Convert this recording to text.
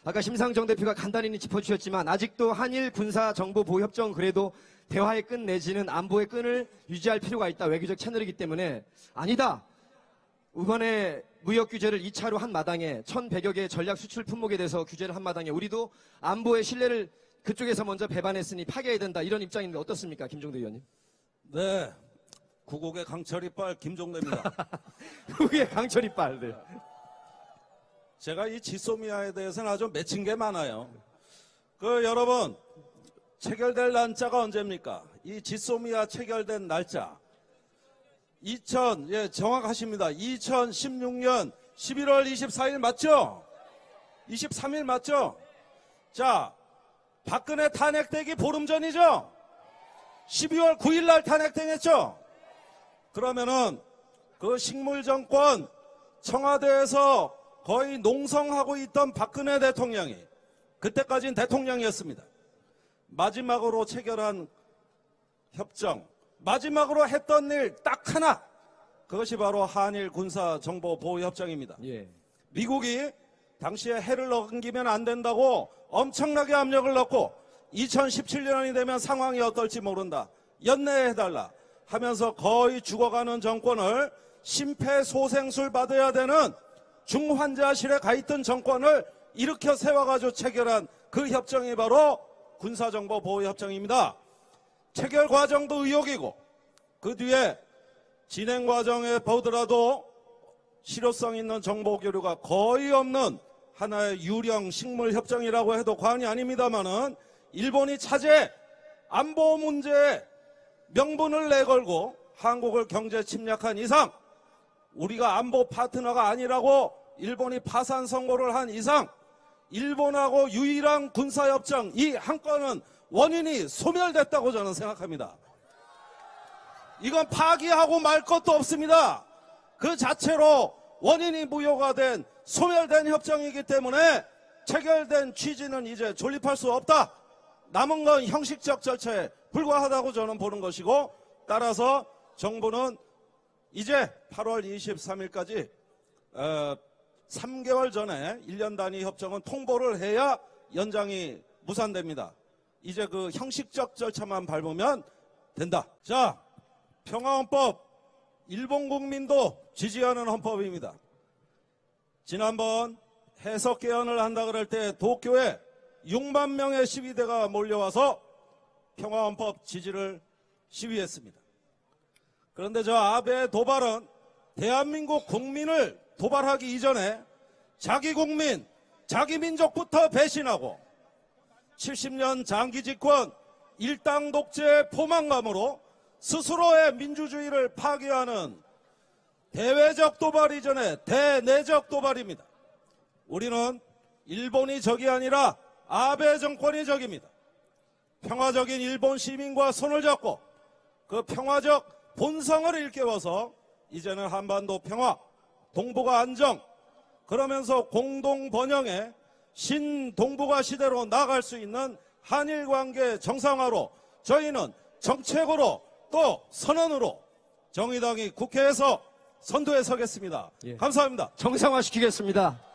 아까 심상정 대표가 간단히 짚어주셨지만 아직도 한일 군사정보보호협정 그래도 대화의 끈 내지는 안보의 끈을 유지할 필요가 있다. 외교적 채널이기 때문에 아니다. 이번에 무역 규제를 2차로 한 마당에 1,100여 개의 전략 수출 품목에 대해서 규제를 한 마당에 우리도 안보의 신뢰를 그쪽에서 먼저 배반했으니 파괴해야 된다. 이런 입장인데 어떻습니까? 김종대 의원님. 네. 구국의 강철이빨 김종대입니다. 후기의 강철이빨. 네. 제가 이 지소미아에 대해서는 아주 맺힌 게 많아요. 여러분, 체결될 날짜가 언제입니까? 이 지소미아 체결된 날짜. 정확하십니다. 2016년 11월 24일 맞죠? 23일 맞죠? 자, 박근혜 탄핵되기 보름 전이죠? 12월 9일 날 탄핵당했죠? 그러면은 그 식물정권 청와대에서 거의 농성하고 있던 박근혜 대통령이 그때까지는 대통령이었습니다. 마지막으로 체결한 협정, 마지막으로 했던 일 딱 하나, 그것이 바로 한일 군사정보보호협정입니다. 예. 미국이 당시에 해를 넘기면 안 된다고 엄청나게 압력을 넣고 2017년이 되면 상황이 어떨지 모른다. 연내해달라 하면서 거의 죽어가는 정권을 심폐소생술 받아야 되는 중환자실에 가 있던 정권을 일으켜 세워가지고 체결한 그 협정이 바로 군사정보보호협정입니다. 체결 과정도 의혹이고 그 뒤에 진행 과정에 보더라도 실효성 있는 정보 교류가 거의 없는 하나의 유령 식물 협정이라고 해도 과언이 아닙니다만은 일본이 차제 안보 문제에 명분을 내걸고 한국을 경제 침략한 이상, 우리가 안보 파트너가 아니라고 일본이 파산 선고를 한 이상 일본하고 유일한 군사협정 이 한 건은 원인이 소멸됐다고 저는 생각합니다. 이건 파기하고 말 것도 없습니다. 그 자체로 원인이 무효가 된 소멸된 협정이기 때문에 체결된 취지는 이제 존립할 수 없다. 남은 건 형식적 절차에 불과하다고 저는 보는 것이고, 따라서 정부는 이제 8월 23일까지 3개월 전에 1년 단위 협정은 통보를 해야 연장이 무산됩니다. 이제 그 형식적 절차만 밟으면 된다. 자, 평화헌법, 일본 국민도 지지하는 헌법입니다. 지난번 해석 개헌을 한다 그럴 때 도쿄에 6만 명의 시위대가 몰려와서 평화헌법 지지를 시위했습니다. 그런데 저 아베의 도발은 대한민국 국민을 도발하기 이전에 자기 국민, 자기 민족부터 배신하고 70년 장기 집권 일당 독재의 포만감으로 스스로의 민주주의를 파괴하는 대외적 도발 이전에 대내적 도발입니다. 우리는 일본이 적이 아니라 아베 정권이 적입니다. 평화적인 일본 시민과 손을 잡고 그 평화적 본성을 일깨워서 이제는 한반도 평화, 동북아 안정, 그러면서 공동 번영의 신동북아 시대로 나아갈 수 있는 한일 관계 정상화로 저희는 정책으로 또 선언으로 정의당이 국회에서 선두에 서겠습니다. 예. 감사합니다. 정상화시키겠습니다.